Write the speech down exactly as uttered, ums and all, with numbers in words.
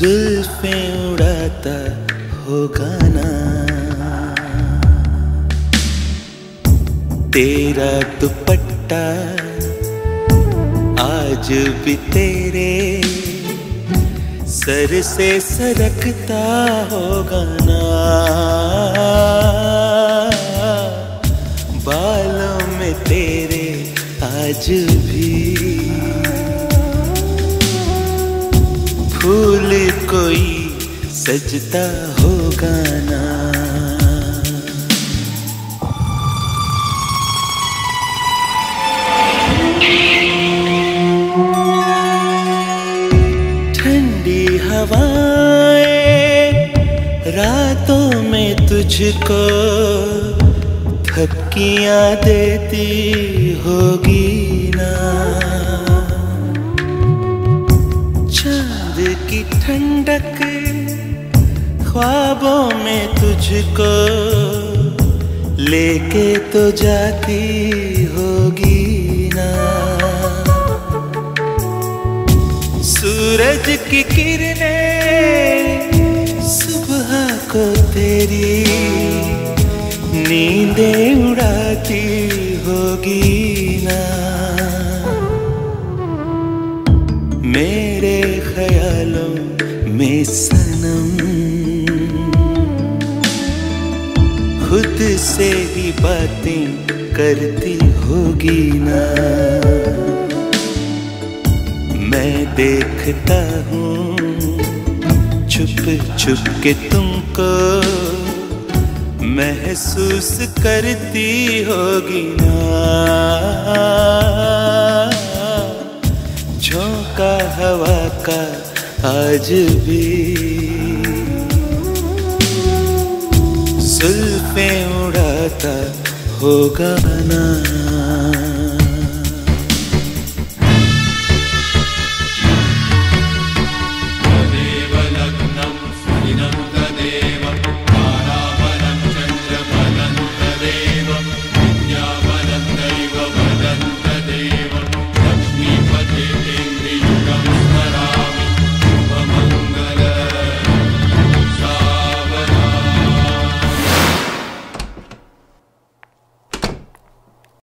जुल्फें उड़ाता होगा ना तेरा दुपट्टा आज भी तेरे सर से सरकता होगा ना। बालों में तेरे आज भी फूल कोई सजता होगा ना। ठंडी हवाएं रातों में तुझको थपकियां देती होगी ना। चांद की ठंडक ख्वाबों में तुझको लेके तो जाती होगी ना। सूरज की किरणें सुबह को तेरी नींदें उड़ाती होगी ना। मेरे ख्यालों में सनम खुद से ही बातें करती होगी ना। मैं देखता हूँ छुप छुप के तुमको महसूस करती होगी ना। झोंका हवा का आज भी जुल्फें उड़ाता होगा ना।